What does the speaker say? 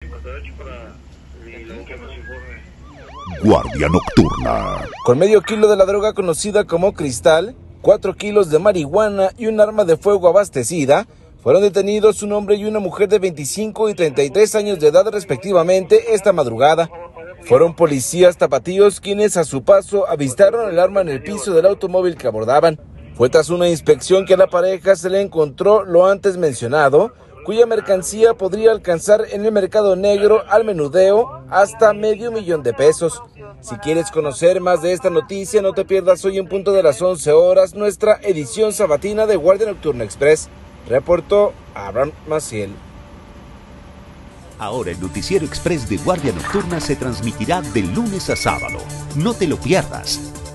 Guardia Nocturna. Con medio kilo de la droga conocida como cristal, 4 kilos de marihuana y un arma de fuego abastecida, fueron detenidos un hombre y una mujer de 25 y 33 años de edad respectivamente esta madrugada. Fueron policías tapatíos quienes a su paso avistaron el arma en el piso del automóvil que abordaban. Fue tras una inspección que a la pareja se le encontró lo antes mencionado, cuya mercancía podría alcanzar en el mercado negro al menudeo hasta $500,000. Si quieres conocer más de esta noticia, no te pierdas hoy en punto de las 11 horas nuestra edición sabatina de Guardia Nocturna Express. Reportó Abraham Maciel. Ahora el noticiero express de Guardia Nocturna se transmitirá de lunes a sábado. No te lo pierdas.